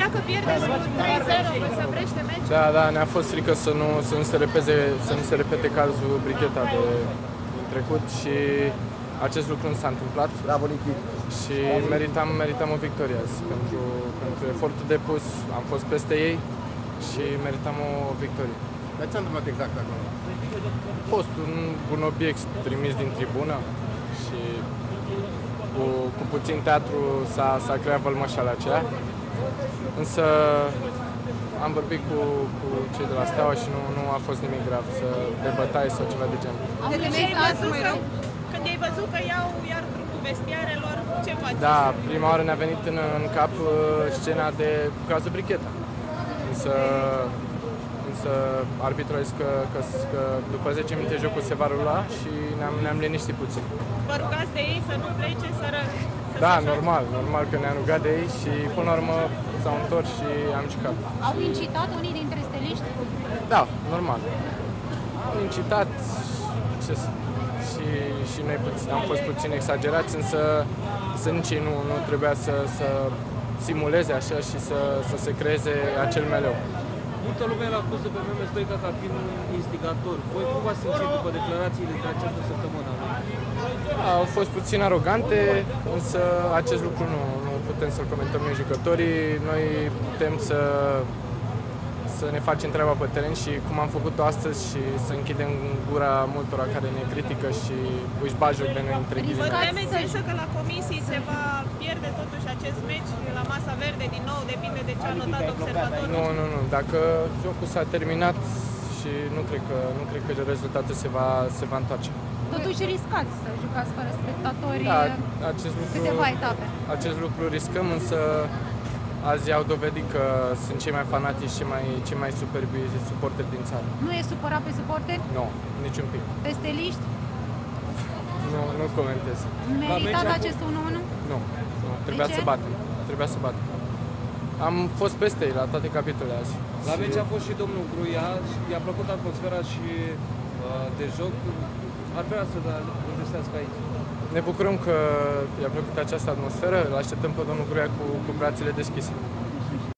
dacă pierdeți cu 3-0, vă se oprește meciul? Da, ne-a fost frică să nu se repete cazul Bricheta din trecut și acest lucru nu s-a întâmplat. Bravo, Nichi! Și meritam o victorie azi pentru efortul depus, am fost peste ei și meritam o victorie. Dar ce s-a întâmplat exact acolo? A fost un obiect trimis din tribună și cu puțin teatru s-a creat vălmășala aceea. Însă am vorbit cu cei de la Steaua și nu a fost nimic grav, de bătaie sau ceva de genul. Când ai văzut că iau iar trupul vestiarelor, ce faci? Da, prima oară ne-a venit în cap scena de cazul Bricheta. Însă arbitrul a zis că după 10 minute jocul se va rula și ne-am liniștit puțin. Vă rugați de ei să nu plece, Da, normal că ne-am rugat de ei și până la urmă s-au întors și am jucat. Au incitat unii dintre steliști? Da, normal. Au incitat și noi am fost puțin exagerați, însă nici ei nu trebuia să simuleze așa și să se creeze acel meleu. Multă lume l-a acuză pe Meme Stoica ca fiind un instigator. Voi cum v-ați simțit după declarațiile de această săptămână? Au fost puțin arogante, însă acest lucru nu putem să-l comentăm noi jucătorii. Noi putem să ne facem treaba pe teren și cum am făcut-o astăzi și să închidem gura multora care ne critică și își bat joc de noi între ghilimelă. Vă temeți însă că la comisii se va pierde totuși acest meci la masa verde din nou, depinde de ce a notat observatorul? Nu. Dacă jocul s-a terminat și nu cred că rezultatul se va întoarce. Totuși riscați să jucați fără spectatori câteva etape. Acest lucru riscăm, însă azi au dovedit că sunt cei mai fanatici, cei mai superbi suporteri din țară. Nu e supărat pe suporteri? Nu, niciun pic. Pe steliști? Nu comentez. Meritat acest 1-1? Nu, trebuia să batem. Am fost peste ei la toate capitolele azi. La meci a fost și domnul Gruia, i-a plăcut atmosfera și de joc. Ar vrea să investească aici. Ne bucurăm că i-a plăcut această atmosferă, îl așteptăm pe domnul Gruia cu brațele deschise.